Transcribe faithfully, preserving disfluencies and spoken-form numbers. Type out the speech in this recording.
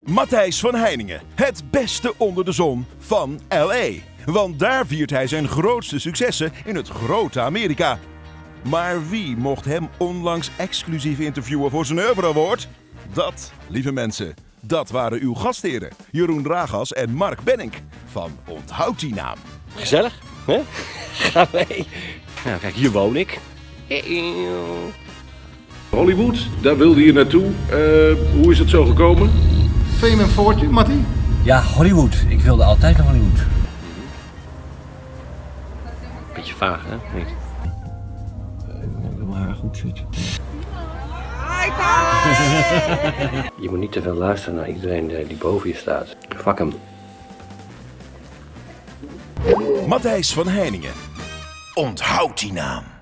Matthijs van Heiningen, het beste onder de zon van L A. Want daar viert hij zijn grootste successen in het grote Amerika. Maar wie mocht hem onlangs exclusief interviewen voor zijn Oeuvre Award? Dat, lieve mensen, dat waren uw gastheren Jeroen Dragas en Mark Benink van Onthoud die naam. Gezellig, hè? Ga mee. Nou, kijk, hier woon ik. Hollywood, daar wilde je naartoe. Uh, hoe is het zo gekomen? Fame en fortune, Mattie? Ja, Hollywood. Ik wilde altijd naar Hollywood. Beetje vaag, hè? Niet? Ik wil mijn haar goed zitten. Je moet niet te veel luisteren naar iedereen die boven je staat. Fuck hem. Matthijs van Heiningen. Onthoud die naam.